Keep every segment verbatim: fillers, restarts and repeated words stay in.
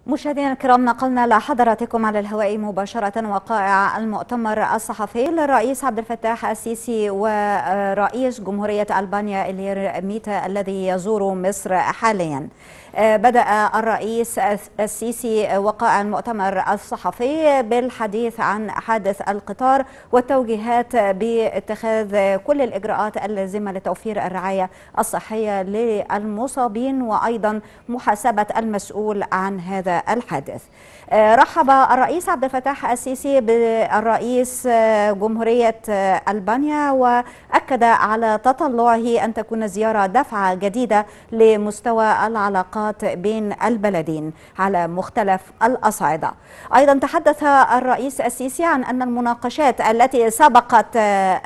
مشاهدينا الكرام، نقلنا لحضراتكم على الهواء مباشرة وقائع المؤتمر الصحفي للرئيس عبد الفتاح السيسي ورئيس جمهورية ألبانيا إلير ميتا الذي يزور مصر حاليا. بدأ الرئيس السيسي وقائع المؤتمر الصحفي بالحديث عن حادث القطار والتوجيهات باتخاذ كل الإجراءات اللازمة لتوفير الرعاية الصحية للمصابين وأيضا محاسبة المسؤول عن هذا الحادث. رحب الرئيس عبد الفتاح السيسي بالرئيس جمهورية ألبانيا وأكد على تطلعه أن تكون زيارة دفعة جديدة لمستوى العلاقات بين البلدين على مختلف الأصعدة. أيضا تحدث الرئيس السيسي عن أن المناقشات التي سبقت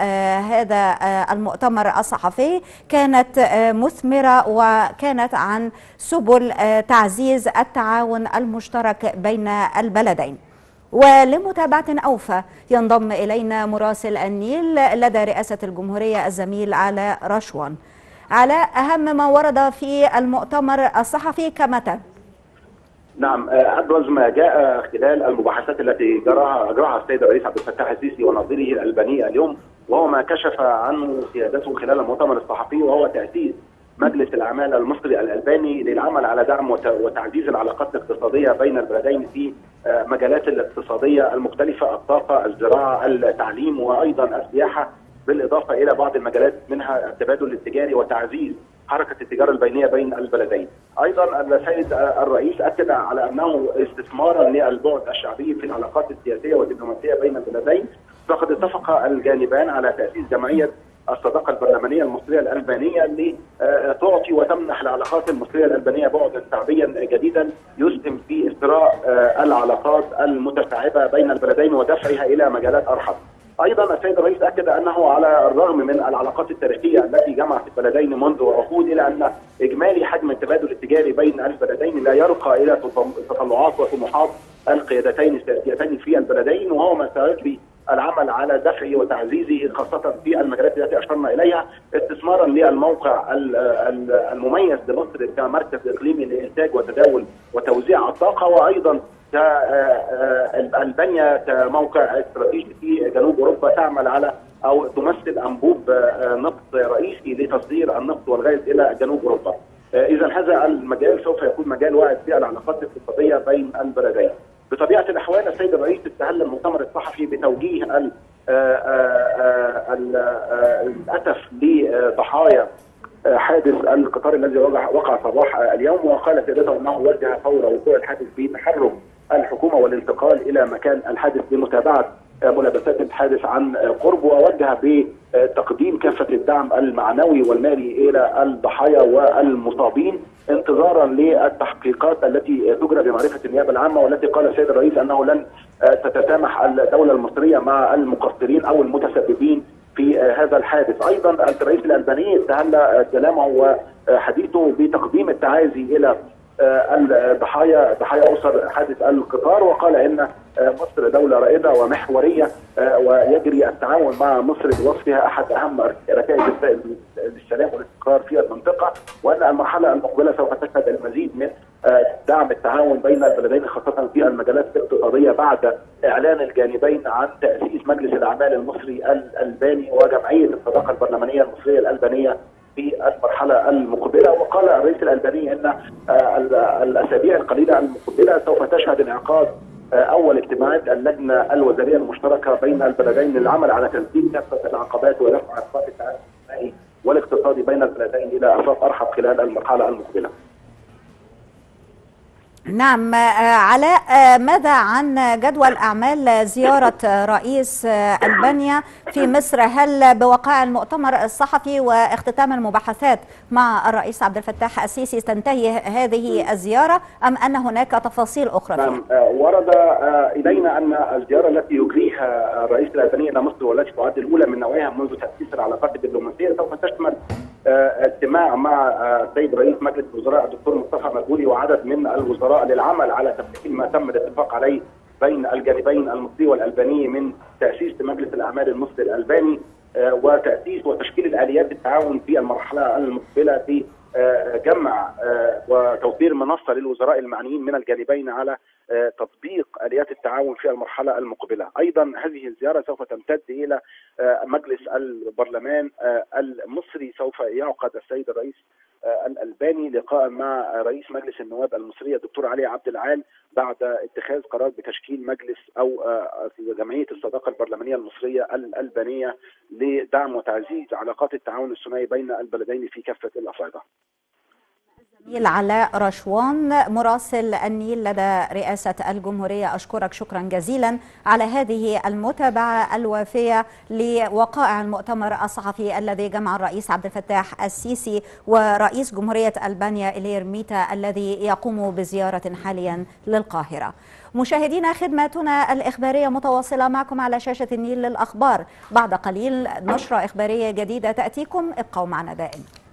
هذا المؤتمر الصحفي كانت مثمرة وكانت عن سبل تعزيز التعاون المشترك بين البلدين. ولمتابعة أوفى ينضم إلينا مراسل النيل لدى رئاسة الجمهورية الزميل علاء رشوان. علاء، أهم ما ورد في المؤتمر الصحفي كمتى؟ نعم، أبرز ما جاء خلال المباحثات التي جراها أجراها السيد الرئيس عبد الفتاح السيسي ونظيره الألباني اليوم، وهو ما كشف عنه سيادته خلال المؤتمر الصحفي، وهو تأسيس مجلس الأعمال المصري الألباني للعمل على دعم وتعزيز العلاقات الاقتصادية بين البلدين في مجالات الاقتصادية المختلفة: الطاقة، الزراعة، التعليم، وأيضا السياحة، بالإضافة إلى بعض المجالات منها التبادل التجاري وتعزيز حركة التجارة البينية بين البلدين. أيضا السيد الرئيس أكد على أنه استثمارا للبعد الشعبي في العلاقات السياسية والدبلوماسية بين البلدين، فقد اتفق الجانبان على تأسيس جمعية الصداقة البرلمانية المصرية الألبانية لتعطي وتمنح العلاقات المصرية الألبانية بعدا شعبيا جديدا يسهم في إثراء العلاقات المتشعبة بين البلدين ودفعها إلى مجالات أرحب. أيضا السيد الرئيس أكد أنه على الرغم من العلاقات التاريخية التي جمعت البلدين منذ عقود، إلى أن إجمالي حجم التبادل التجاري بين البلدين لا يرقى إلى تطلعات وطموحات القيادتين السياسيتين في البلدين، وهو ما سيجري العمل على دفعه وتعزيزه خاصة في المجالات التي أشرنا إليها، استثمارا للموقع المميز لمصر كمركز إقليمي لإنتاج وتداول وتوزيع الطاقة، وأيضا ألبانيا كموقع استراتيجي في جنوب أوروبا تعمل على أو تمثل أنبوب نفط رئيسي لتصدير النفط والغاز إلى جنوب أوروبا. إذا هذا المجال سوف يكون مجال واعد في العلاقات الاقتصادية بين البلدين. بطبيعة الأحوال السيد الرئيس استهل المؤتمر الصحفي بتوجيه الأسف لضحايا حادث القطار الذي وقع صباح اليوم، وقال سيادته أنه وجه فور وقوع الحادث بتحرك الحكومة والانتقال إلى مكان الحادث لمتابعة ملابسات الحادث عن قرب، ووجه بتقديم كافة الدعم المعنوي والمالي إلى الضحايا والمصابين انتظارا للتحقيقات التي تجرى بمعرفة النيابة العامة، والتي قال السيد الرئيس أنه لن تتسامح الدولة المصرية مع المقصرين أو المتسببين في هذا الحادث. أيضا الرئيس الألباني استهل كلامه وحديثه بتقديم التعازي إلى الضحايا ضحايا أسر حادث القطار، وقال إن مصر دولة رائدة ومحورية ويجري التعاون مع مصر بوصفها أحد أهم ركائز السلام والاستقرار في المنطقة، وأن المرحلة المقبلة سوف تشهد المزيد من دعم التعاون بين البلدين خاصة في المجالات الاقتصادية بعد إعلان الجانبين عن تأسيس مجلس الأعمال المصري الألباني وجمعية الصداقة البرلمانية المصرية الألبانية في المرحلة المقبلة. وقال الرئيس الألباني أن الأسابيع القليلة المقبلة سوف تشهد انعقاد أول اجتماعات اللجنة الوزارية المشتركة بين البلدين للعمل على تسديد كافة العقبات ودفع أسباب التعاون الاجتماعي والاقتصادي بين البلدين إلى آفاق أرحب خلال المرحلة المقبلة. نعم علاء، ماذا عن جدول أعمال زيارة رئيس ألبانيا في مصر؟ هل بوقائع المؤتمر الصحفي واختتام المباحثات مع الرئيس عبد الفتاح السيسي تنتهي هذه الزيارة أم أن هناك تفاصيل أخرى فيها؟ نعم، ورد إلينا أن الزيارة التي يجريها الرئيس الألباني إلى مصر والتي تعد الأولى من نوعها منذ تأسيس العلاقات الدبلوماسية سوف تشمل اجتماع مع السيد رئيس مجلس الوزراء الدكتور مصطفى مدبولي وعدد من الوزراء للعمل على تفعيل ما تم الاتفاق عليه بين الجانبين المصري والألباني من تأسيس مجلس الأعمال المصري الألباني وتأسيس وتشكيل الآليات التعاون في المرحلة المقبلة في جمع وتوفير منصه للوزراء المعنيين من الجانبين على تطبيق اليات التعاون في المرحله المقبله. ايضا هذه الزياره سوف تمتد الى مجلس البرلمان المصري، سوف يعقد السيد الرئيس الألباني لقاء مع رئيس مجلس النواب المصري الدكتور علي عبد العال بعد اتخاذ قرار بتشكيل مجلس او جمعيه الصداقه البرلمانيه المصريه الألبانيه لدعم وتعزيز علاقات التعاون الثنائي بين البلدين في كافه الاصعده. الزميل علاء رشوان مراسل النيل لدى رئاسة الجمهورية، أشكرك شكرا جزيلا على هذه المتابعة الوافية لوقائع المؤتمر الصحفي الذي جمع الرئيس عبد الفتاح السيسي ورئيس جمهورية ألبانيا إلير ميتا الذي يقوم بزيارة حاليا للقاهرة. مشاهدينا، خدماتنا الإخبارية متواصلة معكم على شاشة النيل للأخبار. بعد قليل نشرة إخبارية جديدة تأتيكم، ابقوا معنا دائما.